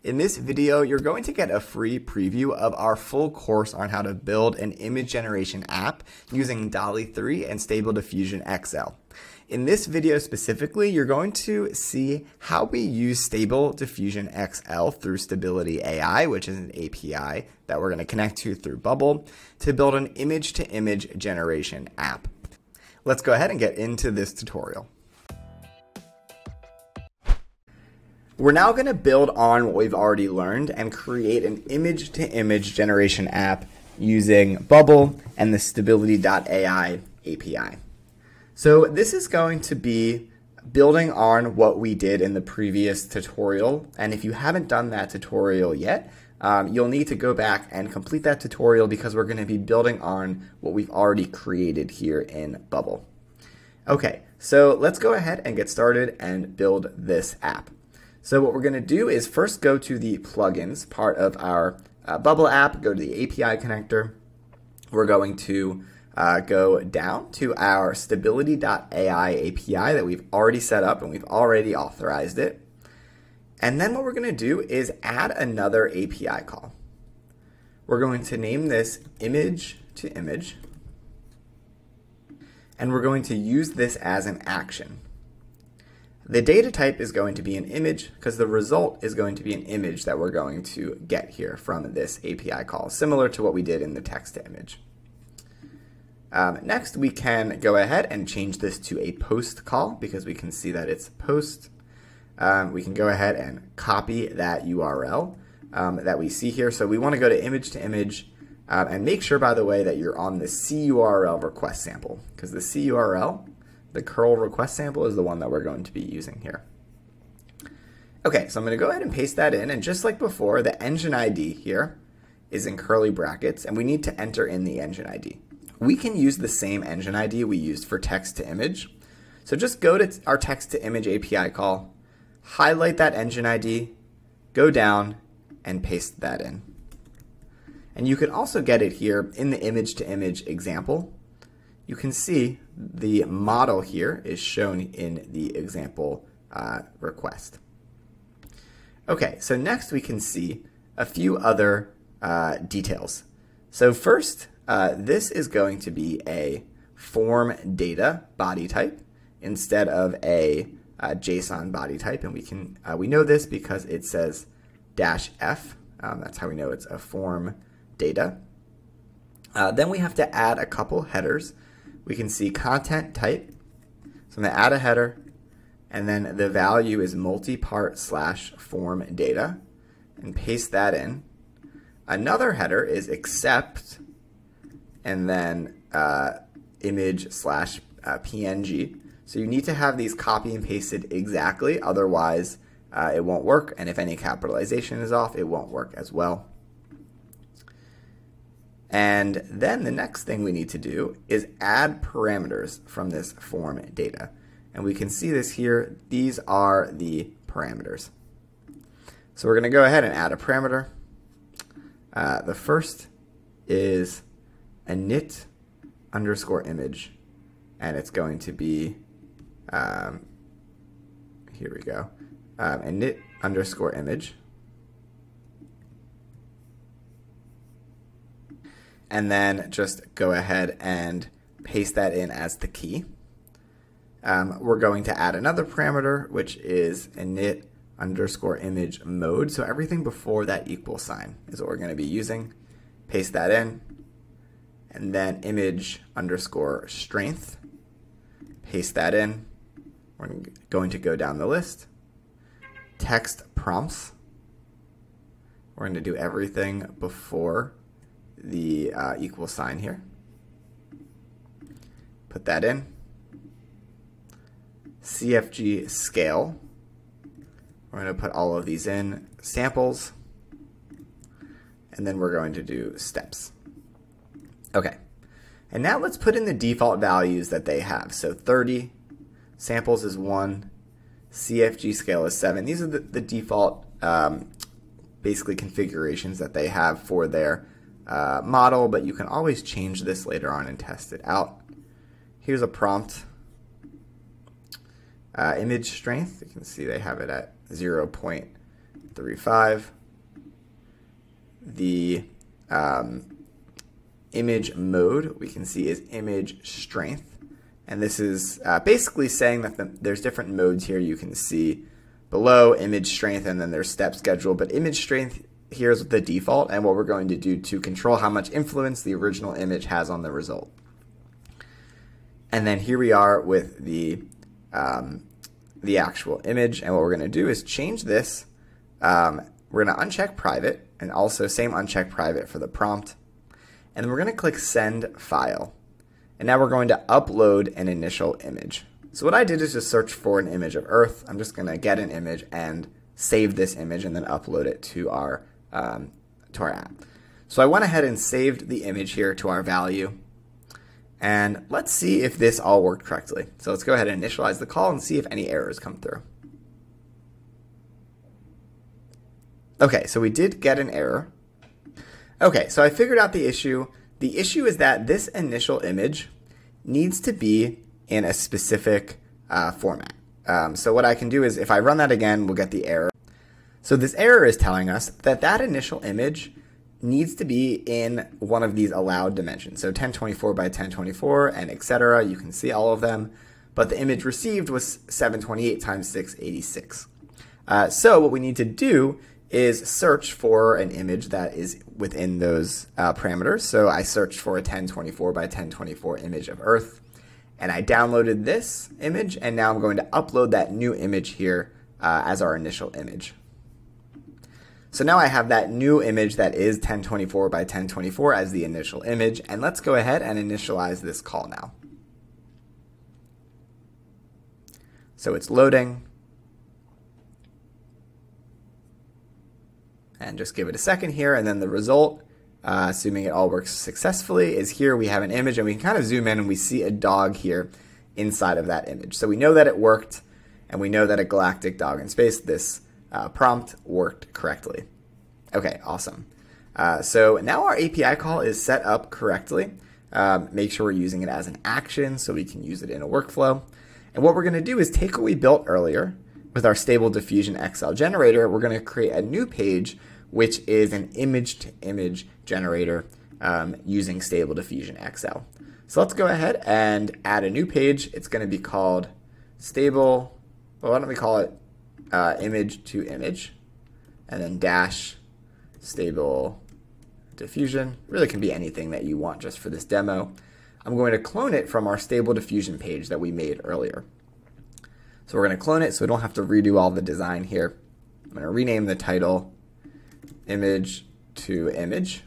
In this video, you're going to get a free preview of our full course on how to build an image generation app using DALL-E 3 and Stable Diffusion XL. In this video specifically, you're going to see how we use Stable Diffusion XL through Stability AI, which is an API that we're going to connect to through Bubble, to build an image-to-image generation app. Let's go ahead and get into this tutorial. We're now going to build on what we've already learned and create an image-to-image generation app using Bubble and the Stability.ai API. So this is going to be building on what we did in the previous tutorial. And if you haven't done that tutorial yet, you'll need to go back and complete that tutorial because we're going to be building on what we've already created here in Bubble. Okay, so let's go ahead and get started and build this app. So what we're going to do is first go to the plugins part of our Bubble app, go to the API connector. We're going to go down to our Stability.ai API that we've already set up and we've already authorized it. And then what we're going to do is add another API call. We're going to name this image to image. And we're going to use this as an action. The data type is going to be an image because the result is going to be an image that we're going to get here from this API call, similar to what we did in the text to image. Next, we can go ahead and change this to a post call because we can see that it's post. We can go ahead and copy that URL that we see here. So we want to go to image and make sure, by the way, that you're on the CURL request sample because the CURL, the curl request sample, is the one that we're going to be using here. Okay, so I'm going to go ahead and paste that in, and just like before, the engine ID here is in curly brackets, and we need to enter in the engine ID. We can use the same engine ID we used for text to image. So just go to our text to image API call, highlight that engine ID, go down, and paste that in. And you can also get it here in the image to image example. You can see the model here is shown in the example request. Okay, so next we can see a few other details. So first, this is going to be a form data body type instead of a JSON body type, and we know this because it says -f. That's how we know it's a form data. Then we have to add a couple headers. We can see content type. So I'm going to add a header, and then the value is multi-part / form data, and paste that in. Another header is accept, and then image / PNG. So you need to have these copy and pasted exactly, otherwise it won't work. And if any capitalization is off, it won't work as well. And then the next thing we need to do is add parameters from this form data. And we can see this here. These are the parameters. So we're going to go ahead and add a parameter. The first is init underscore image. And it's going to be, here we go, init underscore image. And then just go ahead and paste that in as the key. We're going to add another parameter, which is init underscore image mode. So everything before that equal sign is what we're going to be using. Paste that in. And then image underscore strength. Paste that in. We're going to go down the list. Text prompts. We're going to do everything before the equal sign here. Put that in. CFG scale. We're going to put all of these in. Samples. And then we're going to do steps. Okay. And now let's put in the default values that they have. So 30, samples is 1, CFG scale is 7. These are the default basically configurations that they have for their model, but you can always change this later on and test it out. Here's a prompt. Image strength, you can see they have it at 0.5. 35. The image mode we can see is image strength. And this is basically saying that there's different modes here you can see below, image strength, and then there's step schedule. But image strength here is the default and what we're going to do to control how much influence the original image has on the result. And then here we are with the actual image, and what we're going to do is change this. We're going to uncheck private, and also same uncheck private for the prompt. And then we're going to click send file. And now we're going to upload an initial image. So what I did is just search for an image of Earth. I'm just going to get an image and save this image and then upload it to our app. So I went ahead and saved the image here to our value. And let's see if this all worked correctly. So let's go ahead and initialize the call and see if any errors come through. Okay, so we did get an error. Okay, so I figured out the issue. The issue is that this initial image needs to be in a specific format. So what I can do is if I run that again, we'll get the error. So this error is telling us that that initial image needs to be in one of these allowed dimensions. So 1024 by 1024 and etc. You can see all of them. But the image received was 728 times 686. So what we need to do is search for an image that is within those parameters. So I searched for a 1024 by 1024 image of Earth, and I downloaded this image, and now I'm going to upload that new image here as our initial image. So now I have that new image that is 1024 by 1024 as the initial image, and let's go ahead and initialize this call now. So it's loading. And just give it a second here, and then the result, assuming it all works successfully, is here we have an image, and we can kind of zoom in and we see a dog here inside of that image. So we know that it worked, and we know that a galactic dog in space, this prompt worked correctly. Okay, awesome. So now our API call is set up correctly. Make sure we're using it as an action so we can use it in a workflow. And what we're going to do is take what we built earlier with our Stable Diffusion XL generator. We're going to create a new page which is an image-to-image generator using Stable Diffusion XL. So let's go ahead and add a new page. It's going to be called Stable, well, why don't we call it image-to-image, and then dash Stable Diffusion. Really can be anything that you want just for this demo. I'm going to clone it from our Stable Diffusion page that we made earlier. So we're going to clone it so we don't have to redo all the design here. I'm going to rename the title image to image.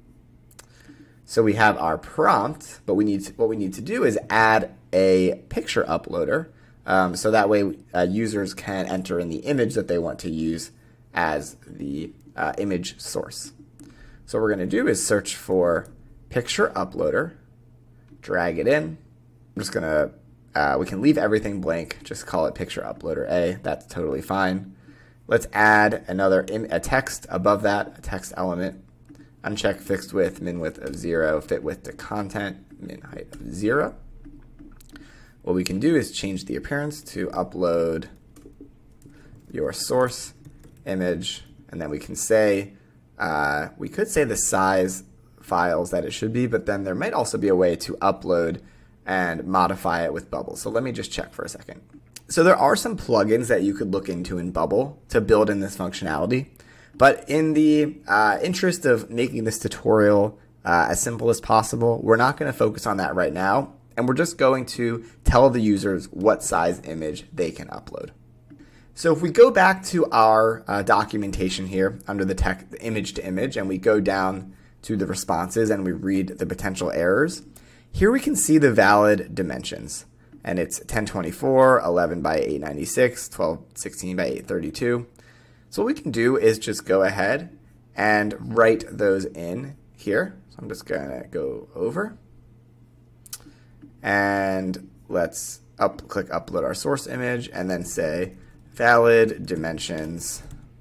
So we have our prompt, but what we need to do is add a picture uploader, so that way users can enter in the image that they want to use as the image source. So what we're going to do is search for picture uploader, drag it in. I'm just going to, we can leave everything blank, just call it picture uploader A. That's totally fine. Let's add a text above that, a text element. Uncheck fixed width, min width of 0, fit width to content, min height of 0. What we can do is change the appearance to upload your source image, and then we can say, we could say the size files that it should be, but then there might also be a way to upload and modify it with Bubble. So let me just check for a second. So there are some plugins that you could look into in Bubble to build in this functionality. But in the interest of making this tutorial as simple as possible, we're not going to focus on that right now. And we're just going to tell the users what size image they can upload. So if we go back to our documentation here under the image to image, and we go down to the responses and we read the potential errors, here we can see the valid dimensions. And it's 1024, 11 by 896, 1216 by 832. So what we can do is just go ahead and write those in here. So I'm just going to go over. And let's click upload our source image and then say valid dimensions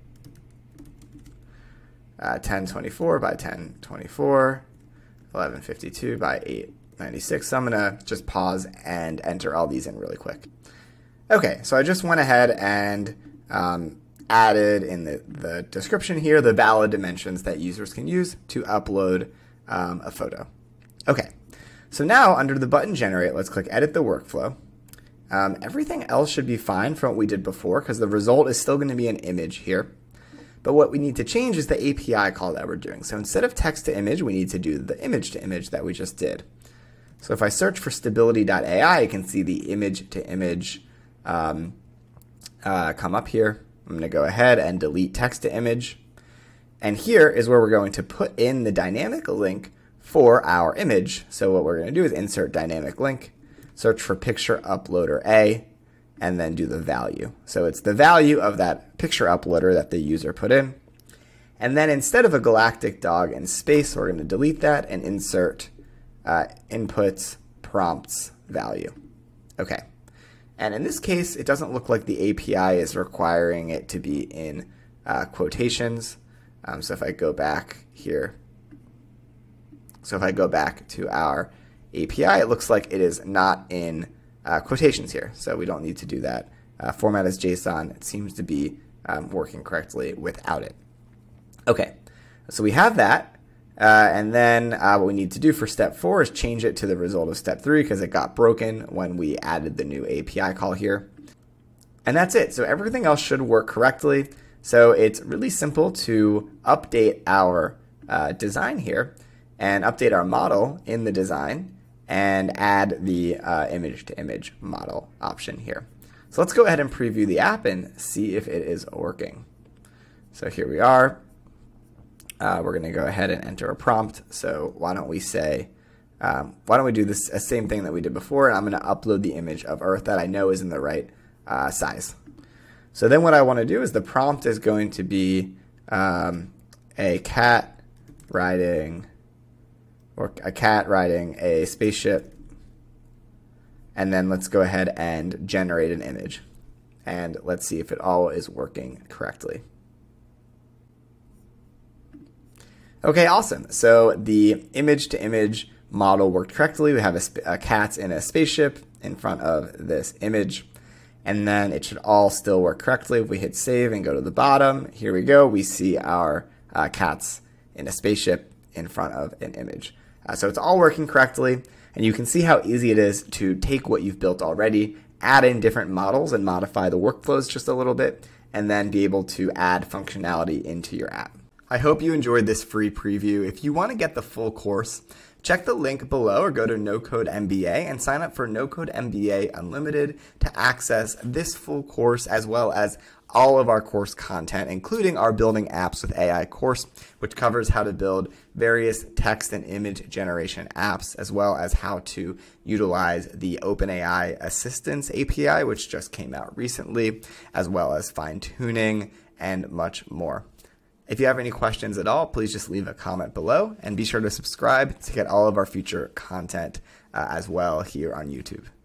1024 by 1024, 1152 by 896. So I'm going to just pause and enter all these in really quick. Okay, so I just went ahead and added in the description here the valid dimensions that users can use to upload a photo. Okay, so now under the button generate, let's click edit the workflow. Everything else should be fine from what we did before because the result is still going to be an image here. But what we need to change is the API call that we're doing. So instead of text to image, we need to do the image to image that we just did. So if I search for stability.ai, I can see the image to image come up here. I'm going to go ahead and delete text to image. And here is where we're going to put in the dynamic link for our image. So what we're going to do is insert dynamic link, search for picture uploader A, and then do the value. So it's the value of that picture uploader that the user put in. And then instead of a galactic dog in space, we're going to delete that and insert inputs prompts value. Okay. And in this case, it doesn't look like the API is requiring it to be in quotations. So if I go back here, so if I go back to our API, it looks like it is not in quotations here, so we don't need to do that. Format as JSON. It seems to be working correctly without it. Okay, so we have that, and then what we need to do for step 4 is change it to the result of step 3 because it got broken when we added the new API call here. And that's it. So everything else should work correctly. So it's really simple to update our design here and update our model in the design and add the image to image model option here. So let's go ahead and preview the app and see if it is working. So here we are. We're going to go ahead and enter a prompt. So why don't we say, why don't we do this same thing that we did before, and I'm going to upload the image of Earth that I know is in the right size. So then what I want to do is the prompt is going to be a cat riding a spaceship, and then let's go ahead and generate an image. And let's see if it all is working correctly. Okay, awesome. So the image to image model worked correctly. We have a cat in a spaceship in front of this image. And then it should all still work correctly. If we hit save and go to the bottom, here we go. We see our cats in a spaceship in front of an image. So it's all working correctly, and you can see how easy it is to take what you've built already, add in different models and modify the workflows just a little bit, and then be able to add functionality into your app. I hope you enjoyed this free preview. If you want to get the full course, check the link below or go to No Code MBA and sign up for No Code MBA Unlimited to access this full course as well as all of our course content, including our Building Apps with AI course, which covers how to build various text and image generation apps, as well as how to utilize the OpenAI Assistance API, which just came out recently, as well as fine-tuning and much more. If you have any questions at all, please just leave a comment below and be sure to subscribe to get all of our future content as well here on YouTube.